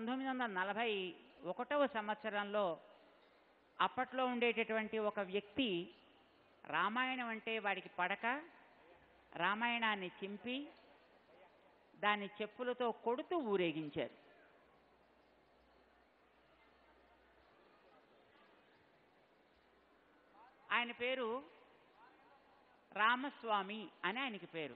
1941వ సంవత్సరంలో అప్పట్లో ఉండేటటువంటి ఒక వ్యక్తి రామాయణం అంటే వాడికి పడక రామాయణాన్ని చింపి దాన్ని చెప్పులతో కొడుతూ ఊరేగించారు. ఆయన పేరు రామస్వామి అని ఆయనకి పేరు.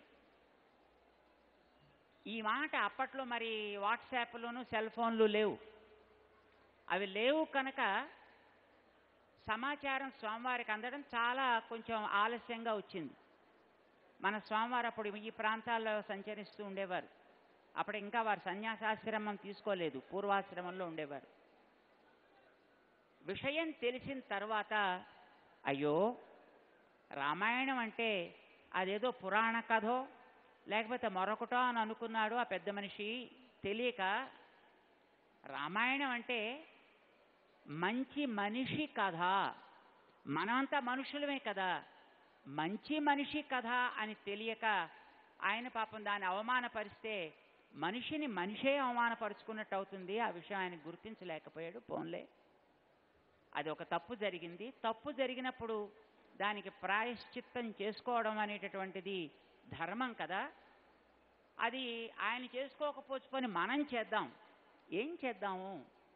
ఈ మాట అప్పట్లో మరి వాట్సాప్లోను సెల్ ఫోన్లు లేవు. అవి లేవు కనుక సమాచారం స్వామివారికి అందడం చాలా కొంచెం ఆలస్యంగా వచ్చింది. మన స్వామివారు అప్పుడు ఈ ప్రాంతాల్లో సంచరిస్తూ ఉండేవారు. అప్పుడు ఇంకా వారు సన్యాసాశ్రమం తీసుకోలేదు, పూర్వాశ్రమంలో ఉండేవారు. విషయం తెలిసిన తర్వాత అయ్యో రామాయణం అంటే అదేదో పురాణ కథో లేకపోతే మరొకటో అని అనుకున్నాడు ఆ పెద్ద మనిషి. తెలియక రామాయణం అంటే మంచి మనిషి కథ, మనమంతా మనుషులమే కదా, మంచి మనిషి కథ అని తెలియక ఆయన పాపం దాన్ని అవమానపరిస్తే మనిషిని మనిషే అవమానపరుచుకున్నట్టు అవుతుంది. ఆ విషయం ఆయన గుర్తించలేకపోయాడు. పోన్లే, అది ఒక తప్పు జరిగింది. తప్పు జరిగినప్పుడు దానికి ప్రాయశ్చిత్తం చేసుకోవడం అనేటటువంటిది ధర్మం కదా. అది ఆయన చేసుకోకపోతే మనం చేద్దాం. ఏం చేద్దాము?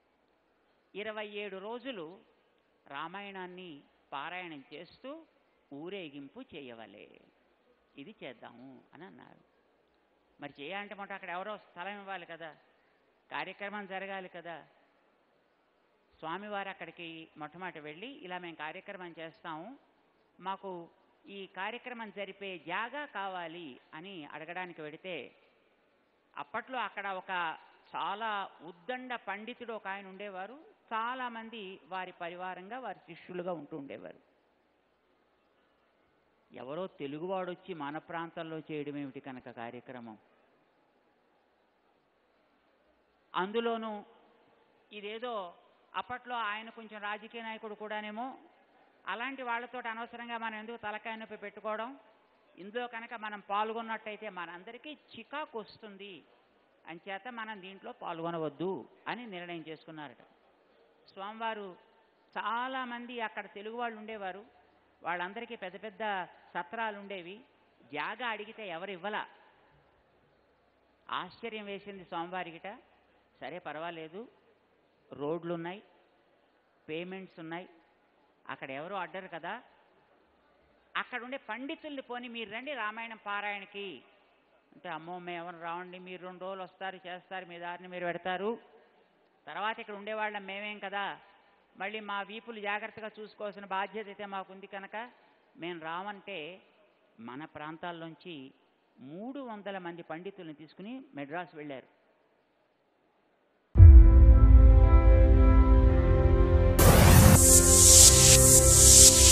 27 రోజులు రామాయణాన్ని పారాయణం చేస్తూ ఊరేగింపు చేయవలే, ఇది చేద్దాము అని అన్నారు. మరి చేయాలంటే మాట అక్కడ ఎవరో స్థలం ఇవ్వాలి కదా, కార్యక్రమం జరగాలి కదా. స్వామివారు అక్కడికి మొట్టమొదటి వెళ్ళి ఇలా మేము కార్యక్రమం చేస్తాము, మాకు ఈ కార్యక్రమం జరిపే జాగా కావాలి అని అడగడానికి వెడితే అప్పట్లో అక్కడ ఒక చాలా ఉద్దండ పండితుడు ఒక ఆయన ఉండేవారు. చాలామంది వారి పరివారంగా వారి శిష్యులుగా ఉంటూ ఉండేవారు. ఎవరో తెలుగువాడు వచ్చి మన ప్రాంతంలో చేయడం ఏమిటి కనుక కార్యక్రమం, అందులోనూ ఇదేదో అప్పట్లో ఆయన కొంచెం రాజకీయ నాయకుడు కూడానేమో, అలాంటి వాళ్ళతో అనవసరంగా మనం ఎందుకు తలకాయ నొప్పి పెట్టుకోవడం, ఇందులో కనుక మనం పాల్గొన్నట్టయితే మనందరికీ చికాకు వస్తుంది, అంచేత మనం దీంట్లో పాల్గొనవద్దు అని నిర్ణయం చేసుకున్నారట. స్వామివారు చాలామంది అక్కడ తెలుగు వాళ్ళు ఉండేవారు, వాళ్ళందరికీ పెద్ద పెద్ద సత్రాలు ఉండేవి. జాగా అడిగితే ఎవరు ఇవ్వలా. ఆశ్చర్యం వేసింది స్వామివారికిట. సరే పర్వాలేదు, రోడ్లు ఉన్నాయి, పేమెంట్స్ ఉన్నాయి, అక్కడ ఎవరు అడ్డరు కదా, అక్కడ ఉండే పండితుల్ని పోని మీరు రండి రామాయణం పారాయణకి అంటే, అమ్మో మేము ఎవరు రావండి, మీరు 2 రోజులు వస్తారు చేస్తారు, మీ దారిని మీరు పెడతారు, తర్వాత ఇక్కడ ఉండేవాళ్ళం మేమేం కదా, మళ్ళీ మా వీపులు జాగ్రత్తగా చూసుకోవాల్సిన బాధ్యత అయితే మాకుంది కనుక మేము రావంటే మన ప్రాంతాల్లోంచి 300 మంది పండితుల్ని తీసుకుని మెడ్రాస్ వెళ్ళారు.